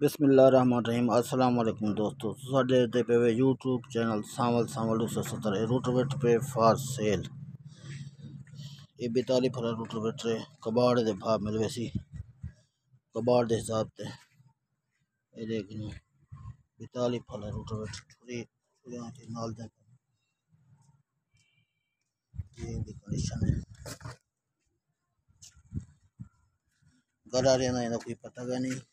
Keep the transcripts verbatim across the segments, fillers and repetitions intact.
बिस्मिल्लाहिर्रहमानिर्रहीम अस्सलाम वालेकुम दोस्तों साडे ते पे यूट्यूब चैनल सावल सावल एक सौ सत्तर रूटवेट पे फॉर सेल ये बेताली फरा रूटवेट कबाड़ दे भाव मिल वैसी कबाड़ दे हिसाब से ये देखिए बेताली फरा रूटवेट छुरी छुरियां के नाल दे ये दी कंडीशन है गला रहना इन्हें कोई पता का नहीं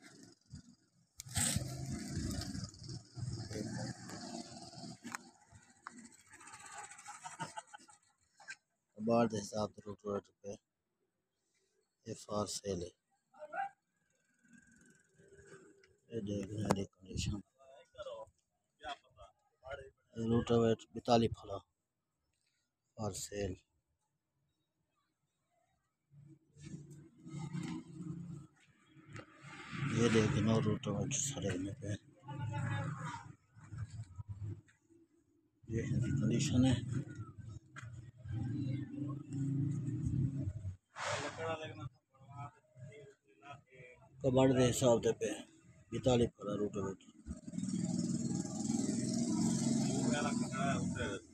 कबाड़ के हिसाब से रूटवेट पे ये फॉर सेल है ये देखने कंडीशन रूटवेट बेताली फला फॉर सेल ये देखना रूटवेट सारे पे ये कंडीशन है कबाड़ के हिसाब से पे बेताली फरा रूटवेट